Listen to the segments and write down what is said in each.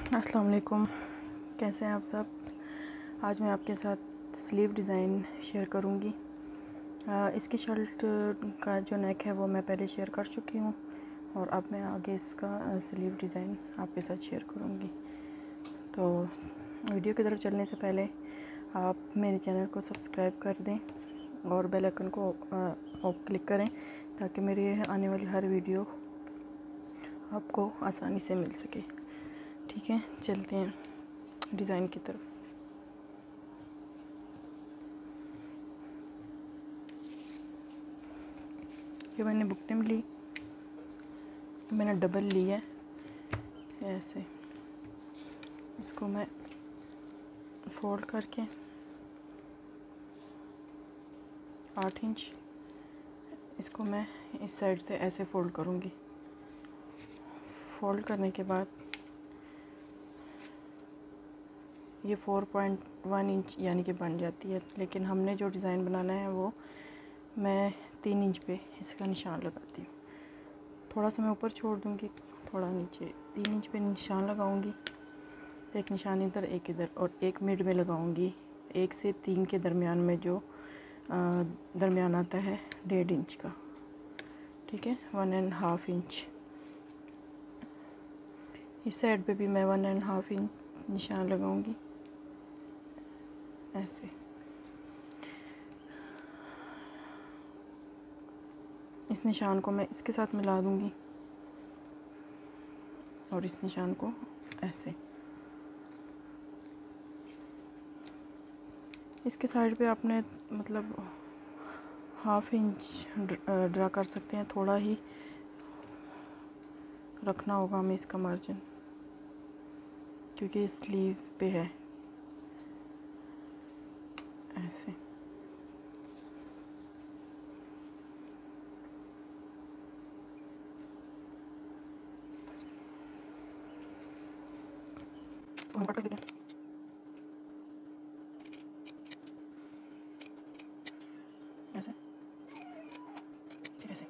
अस्सलाम वालेकुम, कैसे हैं आप सब। आज मैं आपके साथ स्लीव डिज़ाइन शेयर करूंगी। इसकी शर्ट का जो नेक है वो मैं पहले शेयर कर चुकी हूँ और अब मैं आगे इसका स्लीव डिज़ाइन आपके साथ शेयर करूंगी। तो वीडियो की तरफ चलने से पहले आप मेरे चैनल को सब्सक्राइब कर दें और बेल आइकन को क्लिक करें ताकि मेरी आने वाली हर वीडियो आपको आसानी से मिल सके। ठीक है, चलते हैं डिज़ाइन की तरफ। ये मैंने बुकरम ली, मैंने डबल ली है ऐसे। इसको मैं फोल्ड करके 8 इंच इसको मैं इस साइड से ऐसे फोल्ड करूँगी। फोल्ड करने के बाद ये 4.1 इंच यानी कि बन जाती है, लेकिन हमने जो डिज़ाइन बनाना है वो मैं 3 इंच पे इसका निशान लगाती हूँ। थोड़ा सा मैं ऊपर छोड़ दूँगी, थोड़ा नीचे 3 इंच पे निशान लगाऊँगी। एक निशान इधर एक इधर और एक मिड में लगाऊँगी। 1 से 3 के दरमियान में जो दरमियान आता है 1.5 इंच का। ठीक है, 1.5 इंच। इस साइड पे भी मैं 1.5 इंच निशान लगाऊंगी ऐसे। इस निशान को मैं इसके साथ मिला दूंगी और इस निशान को ऐसे। इसके साइड पे आपने मतलब 1/2 इंच ड्रा कर सकते हैं, थोड़ा ही रखना होगा हमें इसका मार्जिन क्योंकि स्लीव पे है ऐसे। तो हम कट कर देते हैं ऐसे, फिर ऐसे।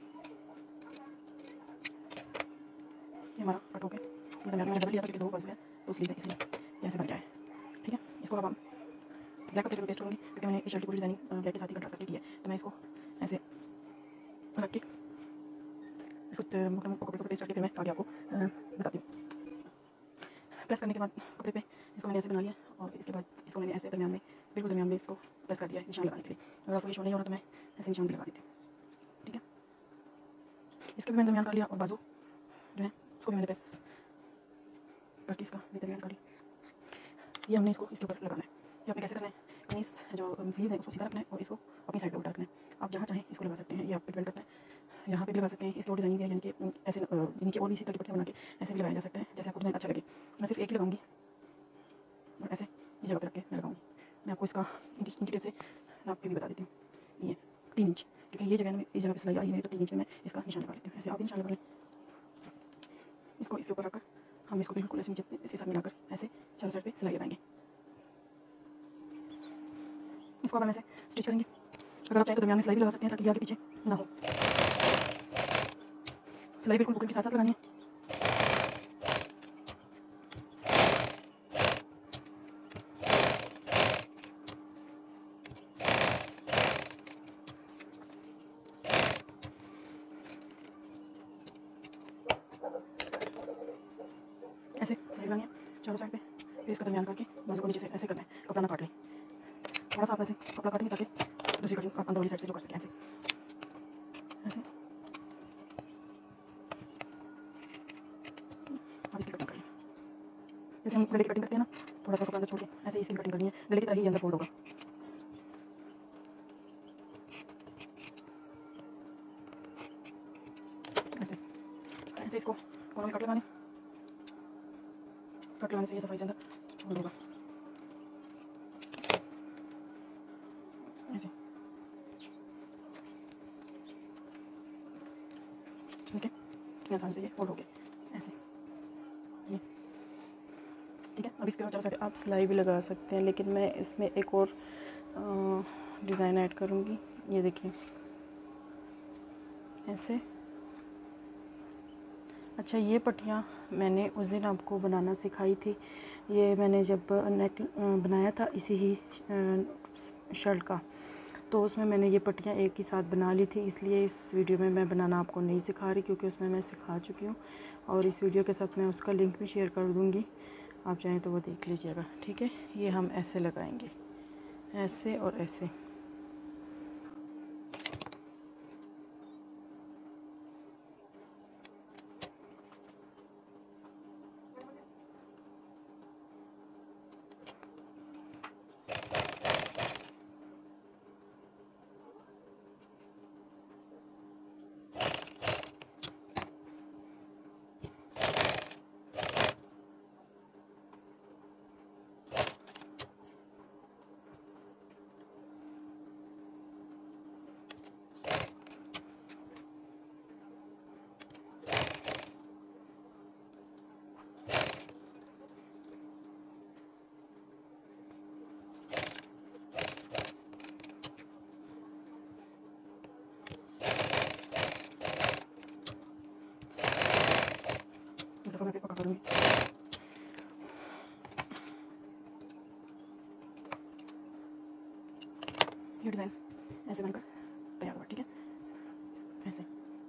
ये हमारा कट हो गया। इसमें मैंने डबल लिया था क्योंकि 2 बाजू है तो इसलिए इसलिए ये ऐसे बन गया है। ठीक है, इसको अब हम ब्लैक कपड़े पे पेस्ट करूँगी क्योंकि मैंने इस शर्ट की पूरी डिजाइनिंग ब्लैक के साथ ही कंट्रास्ट करके की है। तो मैं इसको ऐसे रख के इसको कपड़े पर पेस्ट करके फिर मैं आगे आपको बताती हूँ। प्रेस करने के बाद कपड़े पे इसको मैंने ऐसे बना लिया और इसके बाद इसको मैंने ऐसे दरमियान में बिल्कुल दरमियान में इसको प्रेस कर दिया निशान लगाने के लिए। अगर आपको ये शो नहीं हो रहा तो मैं ऐसे निशान भी लगा देती हूँ। ठीक है, इसका भी मैंने दरमियान कर लिया और बाजू जो है उसको भी मैंने प्रेस करके इसका भी दरमियान कर लिया। ये हमने इसको इसके ऊपर लगाना है। ये आपने कैसे करना है, कमीज जो स्लीव्स है उसको सीधा रखना है और इसको अपनी साइड पे उल्टा रखना है। आप जहाँ चाहें इसको लगा सकते हैं, ये आप पे डिपेंड करता है। यहाँ पे भी लगा सकते हैं, इसकी और डिजाइनिंग है यानी कि ऐसे नीचे और भी इसी तरह की पट्टियाँ बना के ऐसे भी लगाया जा सकता है जैसे आपको डिजाइन अच्छा लगे। मैं सिर्फ एक ही लगाऊंगी और ऐसे इस जगह पे रख के मैं लगाऊंगी। मैं आपको इसका इंची टेप से आपके भी बता देती हूँ। ये 3 इंच क्योंकि ये जगह में इस जगह पे सिलाई आई है तो 3 इंच में मैं इसका निशान लगा लेती हूँ। ऐसे आप भी निशान लगा लें। इसको इसके ऊपर रखकर हम इसको बिल्कुल ऐसे नीचे इसके साथ मिलाकर ऐसे चारों साइड पे सिलाई लगाएंगे। इसको अब हम ऐसे स्टिच करेंगे। अगर आप चाहें तो दरमियान में सिलाई भी लगा सकते हैं ताकि आगे पीछे ना हो। सिलाई बिल्कुल बुकरम के साथ साथ लगानी है। ऐसे सिलाई लगानी है चारों साइड पे, फिर इसका दरमियान करके बाजू को नीचे से ऐसे करना है। कपड़ा ना काट लें, थोड़ा सा आप ऐसे कपड़ा काटेंगे ताकि दूसरी कटिंग आप अंदर वाली साइड से जो कर सकें ऐसे ऐसे। अब इसकी कटिंग करें जैसे हम गले की कटिंग करते हैं ना, थोड़ा सा कपड़ा अंदर छोड़ के ऐसे इसकी कटिंग करनी है। गले की तरह ही अंदर फोल्ड होगा। ऐसे ऐसे इसको कोनों में कट लगाने से ये सफाई से अंदर फोल्ड होगा ऐसे। ठीक है, कितनी आसानी से ये फोल्ड हो गया ऐसे। ये ठीक है। अब इसके बाद चारों आप सिलाई भी लगा सकते हैं, लेकिन मैं इसमें एक और डिज़ाइन ऐड करूँगी। ये देखिए ऐसे अच्छा, ये पट्टियाँ मैंने उस दिन आपको बनाना सिखाई थी। ये मैंने जब नेक बनाया था इसी ही शर्ट का, तो उसमें मैंने ये पट्टियाँ एक ही साथ बना ली थी। इसलिए इस वीडियो में मैं बनाना आपको नहीं सिखा रही, क्योंकि उसमें मैं सिखा चुकी हूँ। और इस वीडियो के साथ मैं उसका लिंक भी शेयर कर दूँगी, आप चाहें तो वो देख लीजिएगा। ठीक है, ये हम ऐसे लगाएंगे, ऐसे और ऐसे। मैं पका करूँगी। ये डिज़ाइन ऐसे बनकर तैयार हुआ। ठीक है, ऐसे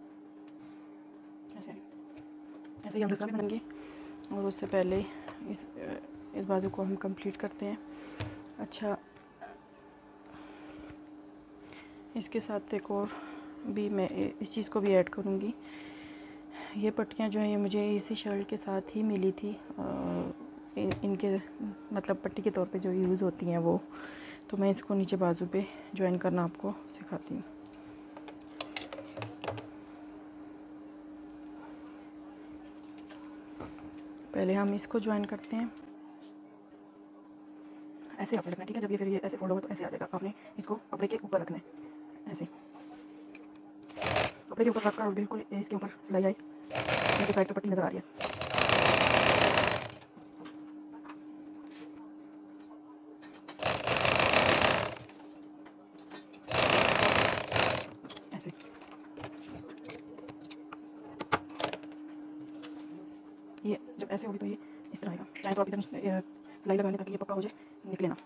ऐसे ऐसे ही हम दूसरा भी बनाएंगे। और उससे पहले इस बाजू को हम कंप्लीट करते हैं। अच्छा, इसके साथ एक और भी मैं इस चीज़ को भी ऐड करूँगी। ये पट्टियाँ जो हैं ये मुझे इसी शर्ट के साथ ही मिली थी। इनके मतलब पट्टी के तौर पे जो यूज़ होती हैं वो, तो मैं इसको नीचे बाजू पे ज्वाइन करना आपको सिखाती हूँ। पहले हम इसको ज्वाइन करते हैं। ऐसे आपने रखना है। ठीक है, जब ये फिर ये ऐसे फोल्ड होगा तो ऐसे आ जाएगा। आपने इसको कपड़े के ऊपर रखना है, ऐसे कपड़े के ऊपर रखकर और बिल्कुल इसके ऊपर सिलाई आई, नीचे साइड पे पट्टी नज़र आ रही है। ऐसे ये जब ऐसे होगी तो ये इस तरह आएगा। चाहे तो आप इधर सिलाई लगा लें ताकि ये पक्का हो जाए, निकले ना।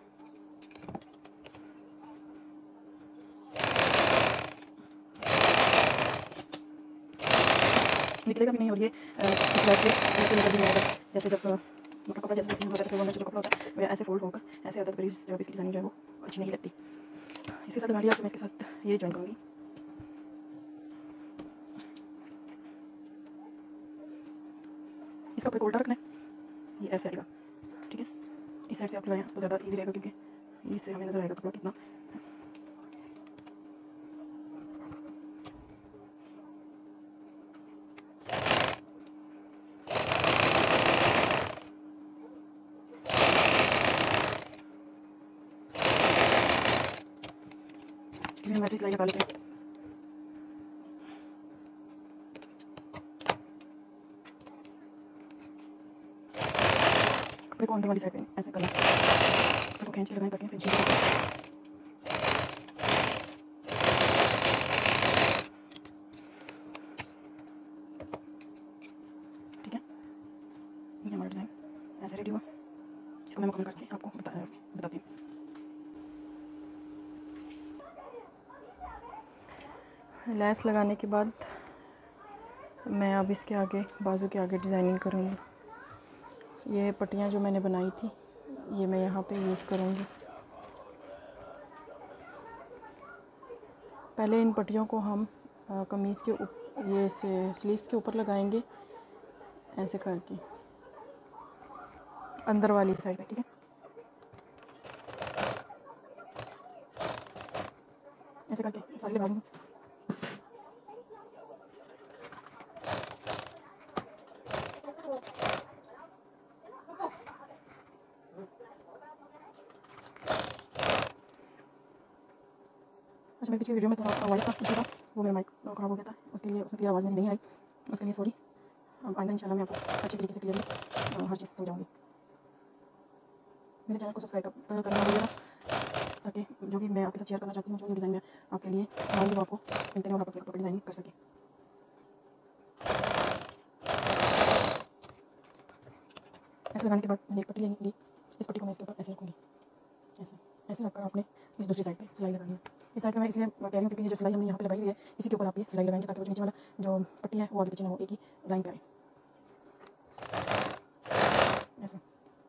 निकलेगा भी नहीं और ये इस तरह से नीचे निकल भी नहीं आएगा। जैसे जब मतलब कपड़ा जैसे यूज़ होता है तो वो अंदर से जो कपड़ा होता है वह ऐसे फोल्ड होकर ऐसे आता है, तो जब इसकी डिज़ाइनिंग जो है वो अच्छी नहीं लगती। इसके साथ गाड़ी, तो मैं इसके साथ ये ज्वाइन करूँगी। इसका ऊपर उल्टा रखना है, ये ऐसे आएगा। ठीक है, इस साइड से आप लगाएं तो ज़्यादा ईजी रहेगा, क्योंकि इससे हमें नज़र आएगा कपड़ा कितना। इसके लिए हम ऐसे सिलाई लगा लेते हैं। कपड़े को अंदर वाली साइड पे ऐसे करना, कपड़े को खींच के लगाएं ताकि फिनिशिंग ठीक है। ये हमारा डिज़ाइन ऐसे रेडी हुआ। इसको मैं मुकम्मल करके आपको बताती हूँ। लैस लगाने के बाद मैं अब इसके आगे बाजू के आगे डिज़ाइनिंग करूँगी। ये पट्टियाँ जो मैंने बनाई थी ये मैं यहाँ पे यूज़ करूँगी। पहले इन पट्टियों को हम कमीज़ के ये स्लीव्स के ऊपर लगाएंगे, ऐसे करके अंदर वाली साइड पे। ठीक है, ऐसे करके सारी लगा दूँगी। अच्छा, मेरी पिछली वीडियो में तो वॉइस का इशू था, वो मेरा माइक ख़राब हो गया था, उसके लिए उसमें क्लियर आवाज़ मेरी नहीं आई, उसके लिए सॉरी। अब आइंदा इंशाल्लाह मैं आपको अच्छी तरीके से क्लियरली हर चीज़ समझाऊँगी। मेरे चैनल को सब्सक्राइब करना भूलिएगा, ताकि जो भी मैं आपके साथ शेयर करना चाहती हूँ, जो भी डिज़ाइन मैं आपके लिए बनाऊँगी वो आपको मिलते हैं और आप अपने कपड़े डिज़ाइनिंग कर सकें। ऐसे लगाने के बाद मैंने एक पट्टी ली, इस पट्टी को मैं इसके ऊपर ऐसे रखूँगी, ऐसे ऐसे रखकर आपने इस दूसरी साइड पे सिलाई लगानी है। इस साइड पे मैं इसलिए कह रही हूँ क्योंकि ये जो सिलाई हमने यहाँ पे लगाई हुई है इसी के ऊपर आप ये सिलाई लगाएंगे ताकि वो नीचे वाला जो पट्टी है वो आगे पीछे ना हो, एक ही लाइन पे आए, ऐसे।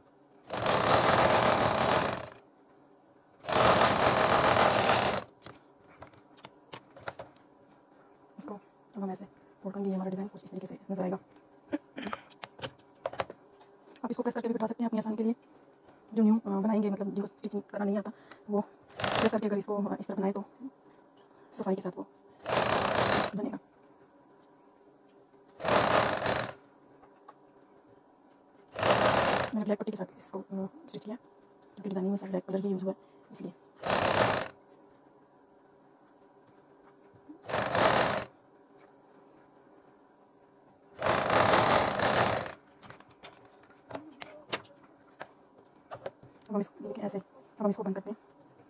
उसको अब हम ऐसे फोल्ड करेंगे, ये हमारा डिज़ाइन कुछ इस तरीके से नजर आएगा। आप इसको प्रेस करके भी बिठा सकते हैं अपनी आसानी के लिए। जो न्यू बनाएंगे मतलब जिनको स्टिचिंग करना नहीं आता वो प्रेस करके अगर इसको इस तरह बनाए तो सफाई के साथ वो बनेगा। मैंने ब्लैक पट्टी के साथ इसको स्टिच किया क्योंकि डिज़ाइनिंग में सब ब्लैक कलर ही यूज़ हुआ है इसलिए। अब हम इसको देखिए ऐसे, अब हम इसको बंद करते हैं।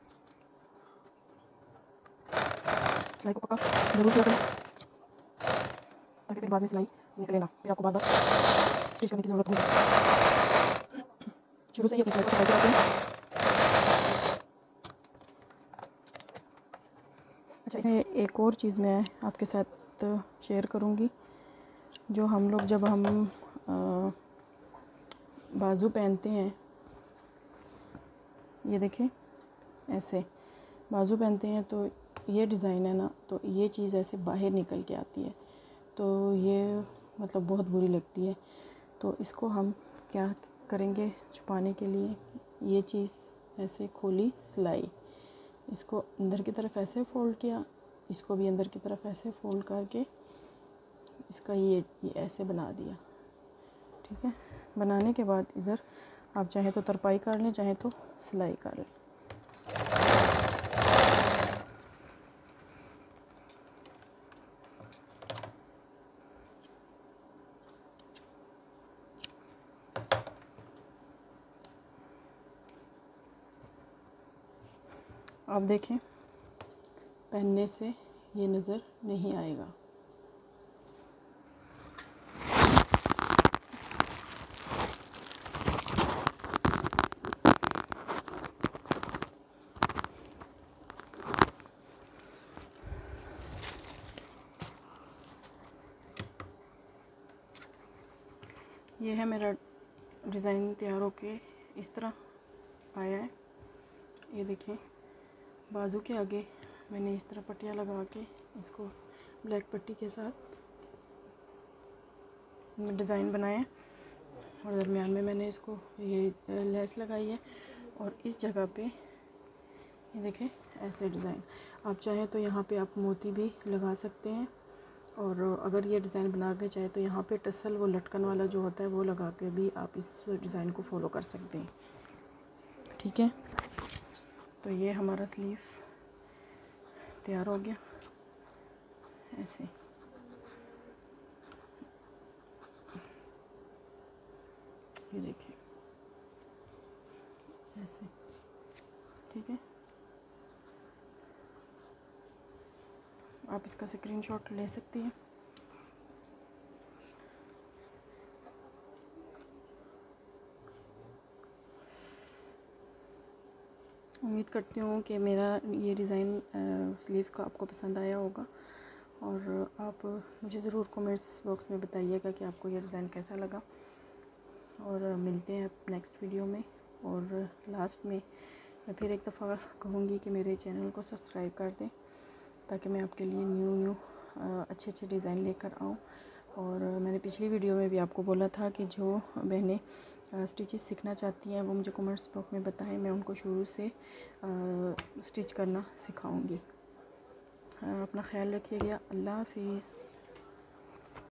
सिलाई को पक्का ज़रूर किया करें ताकि फिर बाद में सिलाई निकले ना, फिर आपको बार बार स्टिच करने की ज़रूरत होगी। शुरू से ही अपनी सिलाई को सफाई करते हैं। अच्छा, इसमें एक और चीज़ मैं आपके साथ शेयर करूँगी। जो हम लोग जब हम बाजू पहनते हैं, ये देखें ऐसे बाजू पहनते हैं तो ये डिज़ाइन है ना, तो ये चीज़ ऐसे बाहर निकल के आती है, तो ये मतलब बहुत बुरी लगती है। तो इसको हम क्या करेंगे छुपाने के लिए, ये चीज़ ऐसे खोली सिलाई, इसको अंदर की तरफ ऐसे फ़ोल्ड किया, इसको भी अंदर की तरफ ऐसे फ़ोल्ड करके इसका ये ऐसे बना दिया। ठीक है, बनाने के बाद इधर आप चाहे तो तरपाई कर लें, चाहे तो सिलाई कर लें। आप देखें पहनने से ये नज़र नहीं आएगा। ये है मेरा डिज़ाइन तैयार होके इस तरह आया है। ये देखें बाजू के आगे मैंने इस तरह पट्टियाँ लगा के इसको ब्लैक पट्टी के साथ डिज़ाइन बनाया और दरमियान में मैंने इसको ये लेस लगाई है और इस जगह पे ये देखें ऐसे डिज़ाइन। आप चाहें तो यहाँ पे आप मोती भी लगा सकते हैं और अगर ये डिज़ाइन बना के चाहे तो यहाँ पे टसल वो लटकन वाला जो होता है वो लगा के भी आप इस डिज़ाइन को फॉलो कर सकते हैं। ठीक है, तो ये हमारा स्लीव तैयार हो गया ऐसे। ये देखिए ऐसे, ठीक है। आप इसका स्क्रीनशॉट ले सकती हैं। उम्मीद करती हूँ कि मेरा ये डिज़ाइन स्लीव का आपको पसंद आया होगा और आप मुझे ज़रूर कमेंट्स बॉक्स में बताइएगा कि आपको ये डिज़ाइन कैसा लगा। और मिलते हैं नेक्स्ट वीडियो में। और लास्ट में मैं फिर एक दफ़ा कहूँगी कि मेरे चैनल को सब्सक्राइब कर दें ताकि मैं आपके लिए न्यू अच्छे अच्छे डिज़ाइन लेकर आऊँ। और मैंने पिछली वीडियो में भी आपको बोला था कि जो बहनें स्टिचेस सीखना चाहती हैं वो मुझे कमेंट्स बॉक्स में बताएं, मैं उनको शुरू से स्टिच करना सिखाऊंगी। अपना ख्याल रखिएगा। अल्लाह हाफिज़।